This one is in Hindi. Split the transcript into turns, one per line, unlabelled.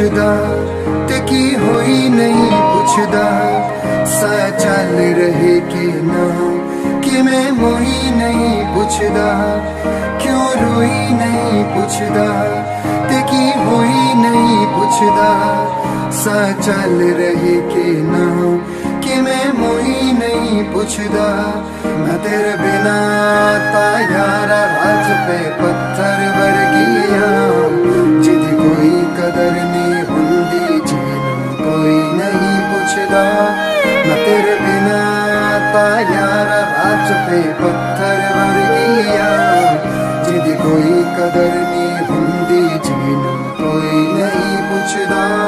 पुछदा ते की होई नहीं पुछदा सा चल रहे के ना कि मैं मोही नहीं पुछदा क्यों रोई नहीं पुछदा ते की होई नहीं पुछदा सा चल रहे के ना कि मैं मोही नहीं पुछदा मैं तेरे बिना ता यारा राज पे पत्थर वर्गिया जिदी कोई कदर नहीं हुंदी जिन्नू कोई नहीं पुछदा मैं तेरे बिना ता यारा राज पे पत्थर वर्गिया जिदी कोई कदर नहीं हुंदी जिन्नू कोई नहीं पुछदा।